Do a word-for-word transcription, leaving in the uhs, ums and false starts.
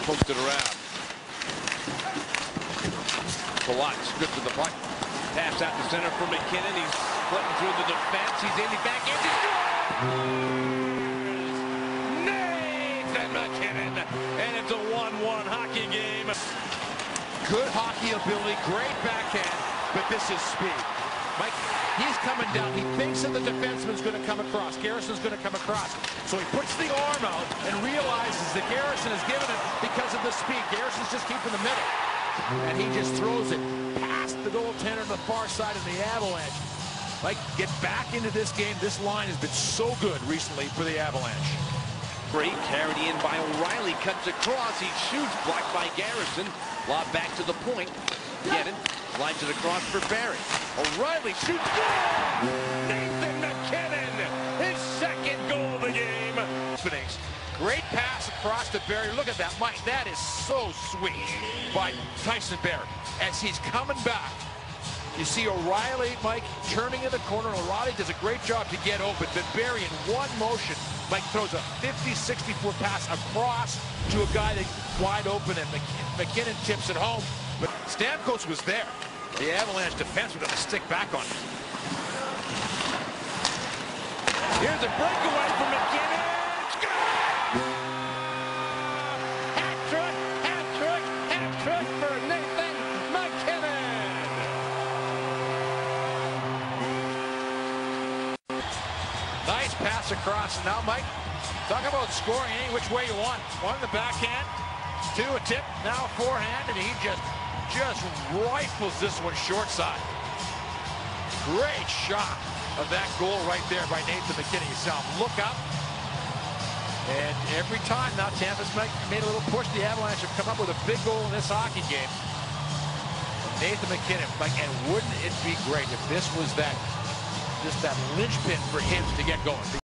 poked it around. Palat's good for the puck. Pass out to center for MacKinnon. He's splitting through the defense. He's in, he's back in. He scores! Nathan MacKinnon. And it's a one one hockey game. Good hockey ability, great backhand, but this is speed. Mike, he's coming down. He thinks that the defenseman's going to come across. Garrison's going to come across. So he puts the arm out and realizes that Garrison has given it because of the speed. Garrison's just keeping the middle. And he just throws it past the goaltender on the far side of the Avalanche. Mike, get back into this game. This line has been so good recently for the Avalanche. Great, carried in by O'Reilly, cuts across, he shoots, blocked by Garrison. Lob back to the point. Getting, lines it across for Barrie. O'Reilly shoots, goal! Nathan MacKinnon, his second goal of the game. Great pass across to Barrie. Look at that, Mike. That is so sweet by Tyson Barrie. As he's coming back, you see O'Reilly, Mike, turning in the corner. O'Reilly does a great job to get open, but Barrie in one motion, Mike throws a fifty sixty foot pass across to a guy that's wide open, and MacKinnon tips it home. But Stamkos was there. The Avalanche defense was going to stick back on him. Here's a breakaway from MacKinnon. Hat trick, hat trick, hat trick for Nathan MacKinnon. Nice pass across, and now Mike, talk about scoring any which way you want. One in the backhand, two a tip, now a forehand, and he just just rifles this one short side. Great shot of that goal right there by Nathan MacKinnon. You saw him look up, and every time now Tampa's made a little push. The Avalanche have come up with a big goal in this hockey game. Nathan MacKinnon, like, and wouldn't it be great if this was that just that linchpin for him to get going?